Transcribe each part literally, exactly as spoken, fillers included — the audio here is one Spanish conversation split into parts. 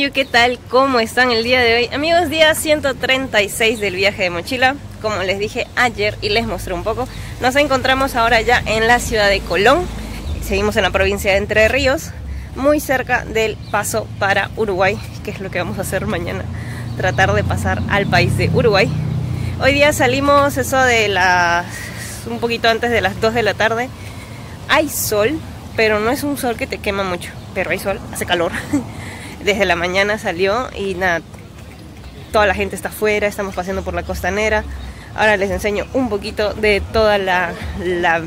Hola, ¿qué tal? ¿Cómo están el día de hoy? Amigos, día ciento treinta y seis del viaje de mochila. Como les dije ayer y les mostré un poco, nos encontramos ahora ya en la ciudad de Colón. Seguimos en la provincia de Entre Ríos, muy cerca del paso para Uruguay, que es lo que vamos a hacer mañana, tratar de pasar al país de Uruguay. Hoy día salimos eso de las... un poquito antes de las dos de la tarde. Hay sol, pero no es un sol que te quema mucho, pero hay sol, hace calor. Desde la mañana salió y nada, toda la gente está afuera, estamos paseando por la costanera. Ahora les enseño un poquito de toda la, la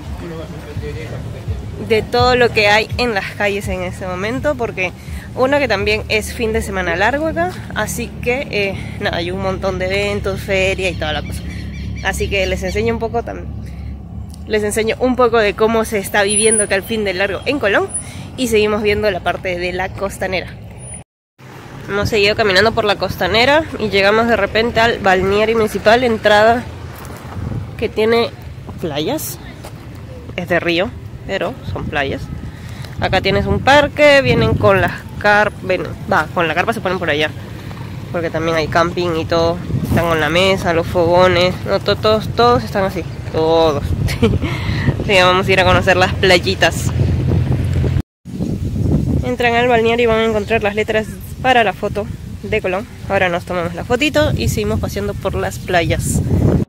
de todo lo que hay en las calles en este momento, porque uno que también es fin de semana largo acá, así que eh, nada, hay un montón de eventos, feria y toda la cosa. Así que les enseño un poco también, les enseño un poco de cómo se está viviendo acá el fin de largo en Colón y seguimos viendo la parte de la costanera. Hemos seguido caminando por la costanera y llegamos de repente al balneario municipal, entrada que tiene playas, es de río, pero son playas. Acá tienes un parque, vienen con las carpas, va, con la carpa se ponen por allá, porque también hay camping y todo, están con la mesa, los fogones, no, to, todos, todos están así, todos. Sí, vamos a ir a conocer las playitas. Entran al balneario y van a encontrar las letras para la foto de Colón. Ahora nos tomamos la fotito y seguimos paseando por las playas.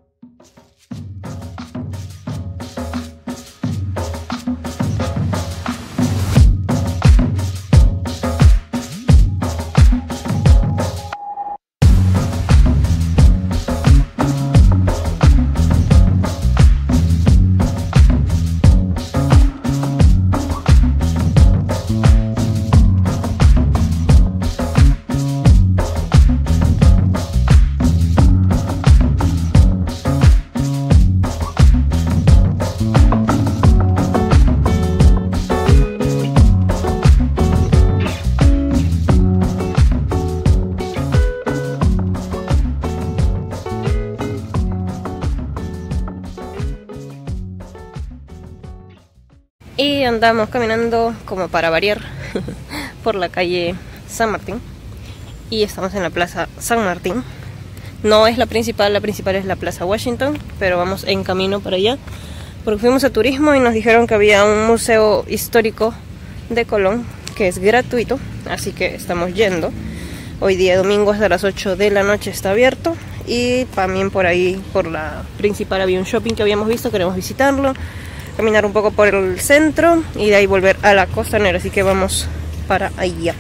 Y andamos caminando, como para variar, por la calle San Martín. Y estamos en la plaza San Martín. No es la principal, la principal es la plaza Washington, pero vamos en camino para allá, porque fuimos a turismo y nos dijeron que había un museo histórico de Colón que es gratuito, así que estamos yendo. Hoy día domingo hasta las ocho de la noche está abierto. Y también por ahí, por la principal, había un shopping que habíamos visto, queremos visitarlo. Caminar un poco por el centro y de ahí volver a la costanera, así que vamos para allá.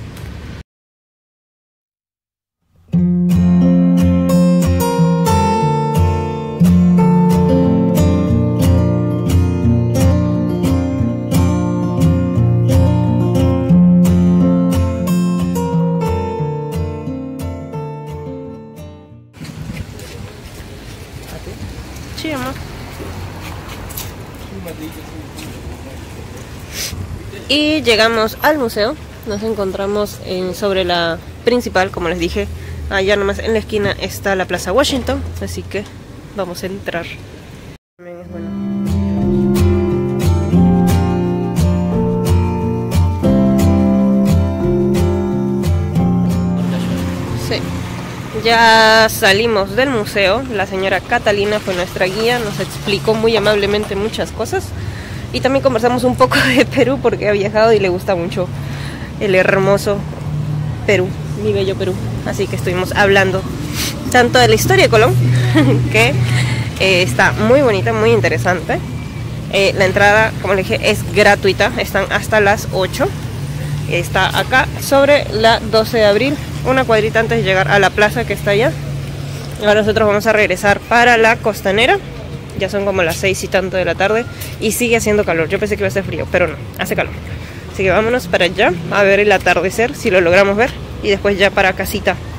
Sí, amor. Y llegamos al museo, nos encontramos en, sobre la principal, como les dije, allá nomás en la esquina está la plaza Washington, así que vamos a entrar. También es bueno. Sí. Ya salimos del museo, la señora Catalina fue nuestra guía, nos explicó muy amablemente muchas cosas. Y también conversamos un poco de Perú, porque ha viajado y le gusta mucho el hermoso Perú, mi bello Perú. Así que estuvimos hablando tanto de la historia de Colón, que eh, está muy bonita, muy interesante. Eh, la entrada, como les dije, es gratuita, están hasta las ocho. Está acá sobre la doce de abril, una cuadrita antes de llegar a la plaza que está allá. Ahora nosotros vamos a regresar para la costanera. Ya son como las seis y tanto de la tarde y sigue haciendo calor. Yo pensé que iba a ser frío, pero no, hace calor. Así que vámonos para allá a ver el atardecer, si lo logramos ver, y después ya para casita.